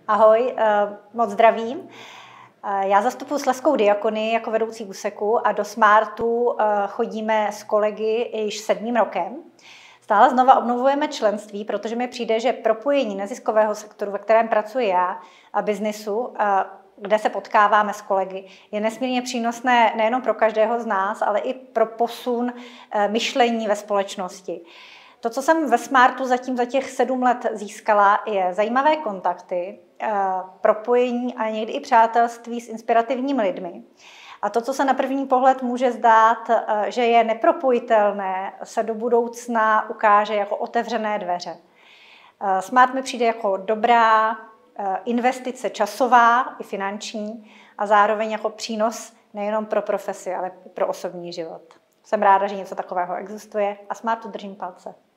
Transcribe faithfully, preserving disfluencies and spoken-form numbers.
Ahoj, moc zdravím. Já zastupuji Slezskou diakonii jako vedoucí úseku a do Smartu chodíme s kolegy již sedmým rokem. Stále znova obnovujeme členství, protože mi přijde, že propojení neziskového sektoru, ve kterém pracuji já, a biznisu, kde se potkáváme s kolegy, je nesmírně přínosné nejenom pro každého z nás, ale i pro posun myšlení ve společnosti. To, co jsem ve Smartu zatím za těch sedm let získala, je zajímavé kontakty, propojení a někdy i přátelství s inspirativními lidmi. A to, co se na první pohled může zdát, že je nepropojitelné, se do budoucna ukáže jako otevřené dveře. Smart mi přijde jako dobrá investice časová i finanční a zároveň jako přínos nejenom pro profesi, ale i pro osobní život. Jsem ráda, že něco takového existuje a Smartu držím palce.